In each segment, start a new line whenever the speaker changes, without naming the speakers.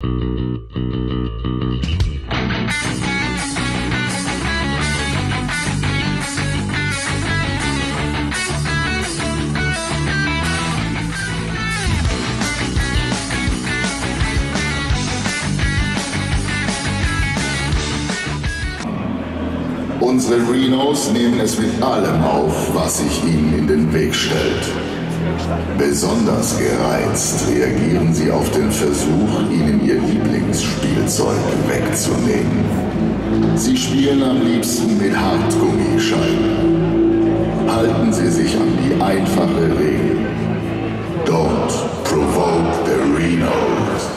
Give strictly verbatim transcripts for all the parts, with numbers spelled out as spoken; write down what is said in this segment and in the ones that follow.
Unsere Rhinos nehmen es mit allem auf, was sich ihnen in den Weg stellt. Besonders gereizt reagieren sie auf den Versuch, ihnen ihr Lieblingsspielzeug wegzunehmen. Sie spielen am liebsten mit Hartgummischeiben. Halten Sie sich an die einfache Regel. Don't provoke the Rhinos.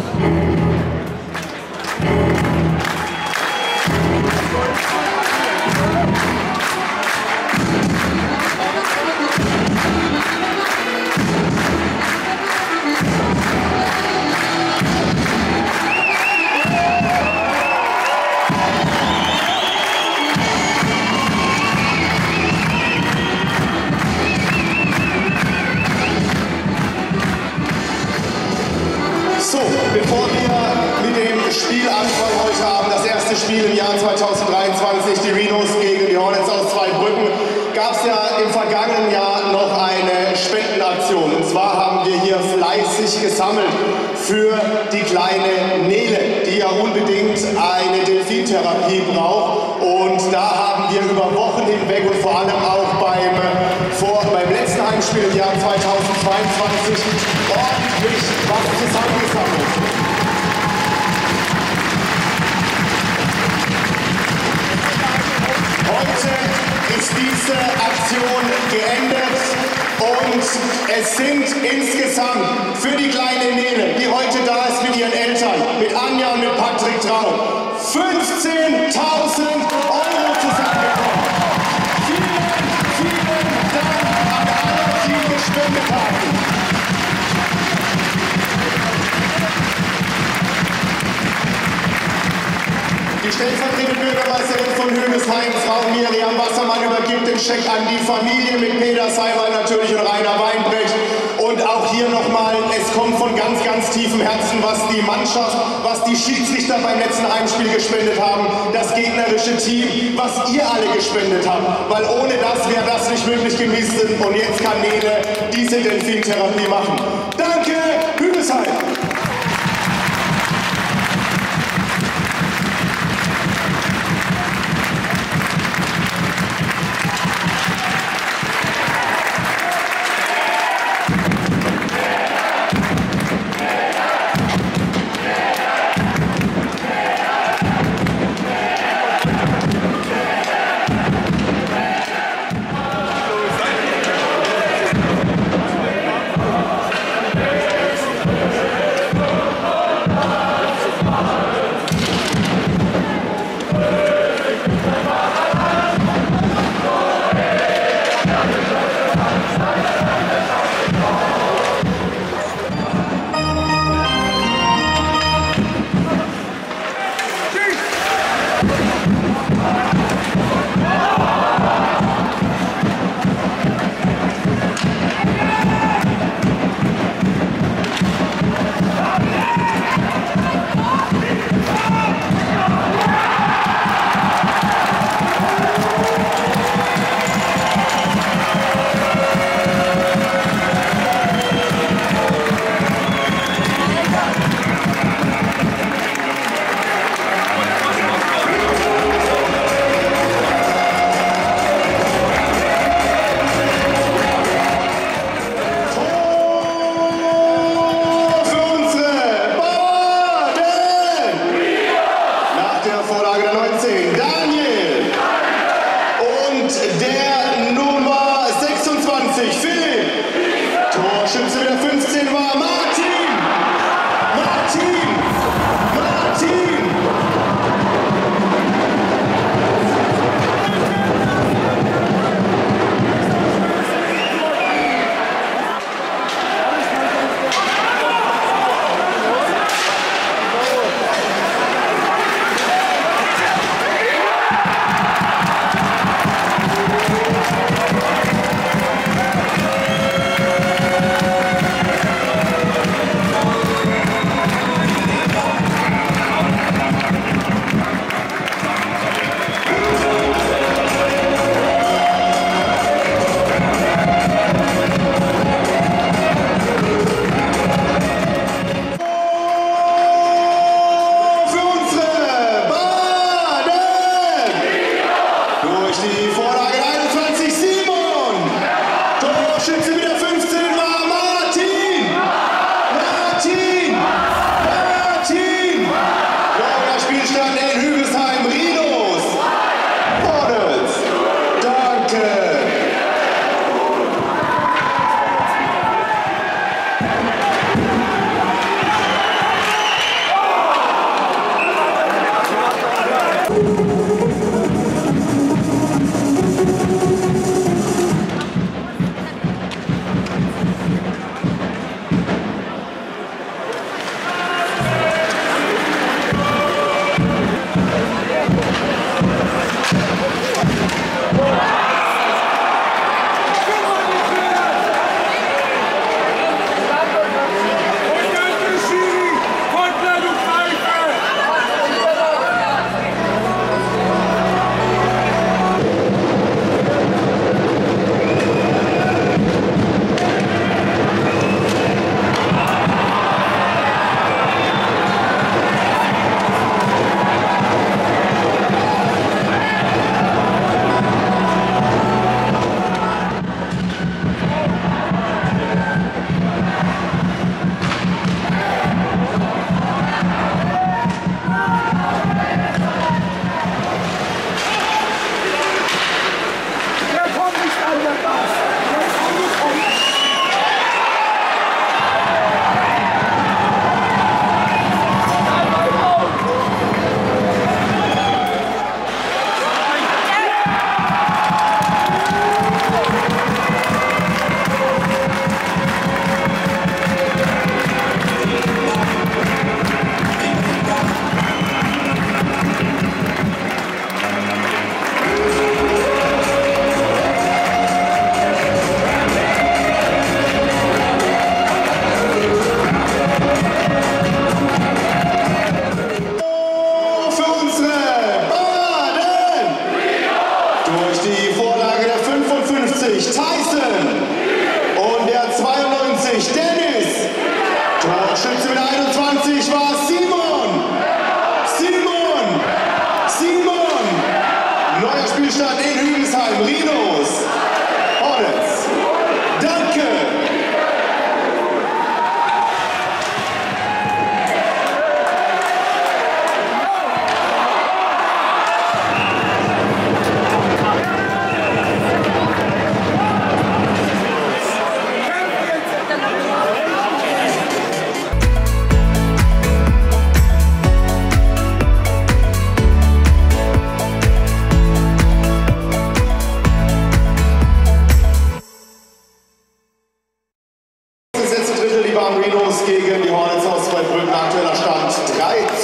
Bevor wir mit dem Spiel anfangen heute Abend, das erste Spiel im Jahr zweitausenddreiundzwanzig, die Rhinos gegen die Hornets aus Zweibrücken, gab es ja im vergangenen Jahr noch eine Spendenaktion. Und zwar haben wir hier fleißig gesammelt für die kleine Nele, die ja unbedingt eine Delfintherapie braucht. Und da haben wir über Wochen hinweg und vor allem auch beim, vor, beim letzten Heimspiel im Jahr zweitausendzweiundzwanzig ordentlich was zusammengesammelt. Heute ist diese Aktion geendet und es sind insgesamt für die kleine Nele, die heute da ist mit ihren Eltern, mit Anja und mit Patrick Traum, fünfzehntausend Euro zusammengekommen. Vielen, vielen Dank an alle, die gespendet haben. Die stellvertretende Bürgermeisterin von Hübesheim, Frau Miriam Wassermann, übergibt den Scheck an die Familie mit Peter Seiwald natürlich und Rainer Weinbrecht. Und auch hier nochmal, es kommt von ganz, ganz tiefem Herzen, was die Mannschaft, was die Schiedsrichter beim letzten Heimspiel gespendet haben, das gegnerische Team, was ihr alle gespendet habt. Weil ohne das wäre das nicht möglich gewesen. Und jetzt kann Nele diese Delfintherapie machen. Danke, Hübesheim!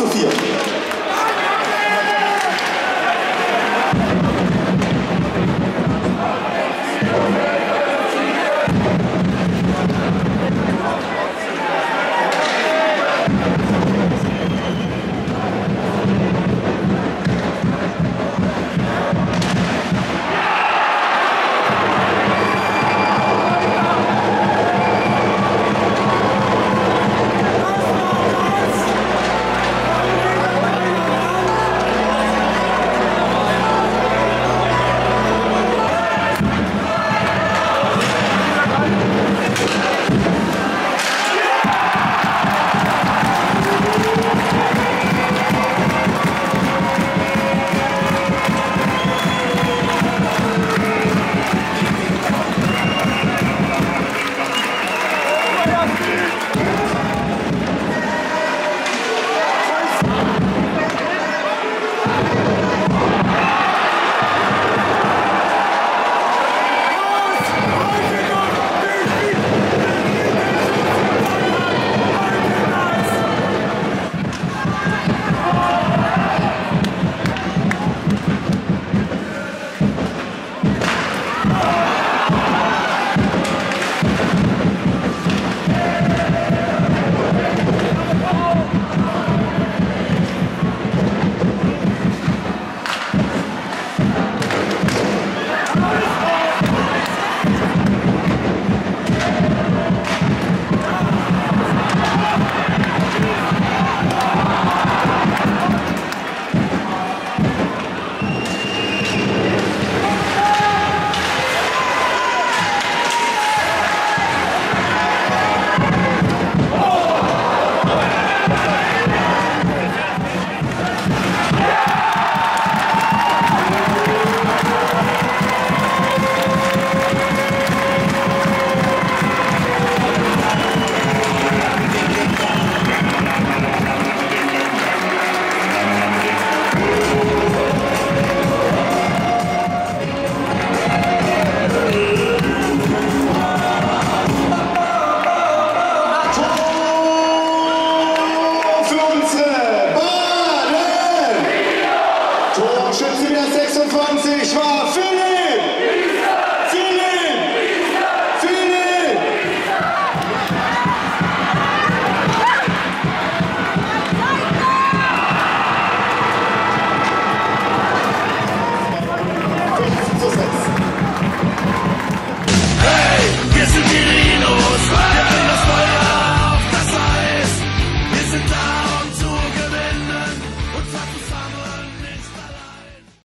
zu vier.